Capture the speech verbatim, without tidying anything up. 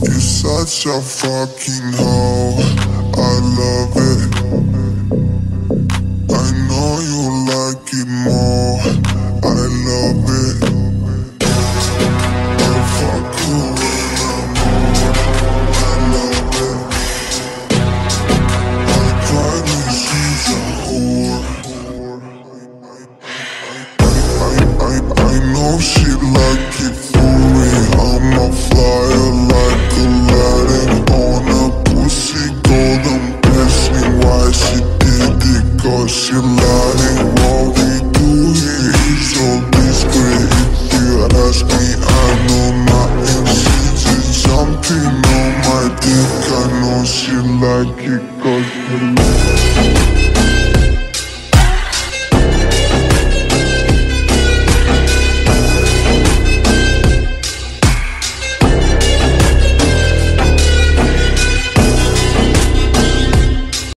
You're such a fucking hoe, I love it. I know you like it more, I love it. I fuck you when I'm on, I love it. I cry when she's a whore. I, I, I know she like it for me. I'm a flyer like Aladdin on a pussy golden blessing. Why she did it? Cause she lying. What we do here is so discreet. If you ask me, I know nothing. She's just jumping on my dick. I know she like it cause she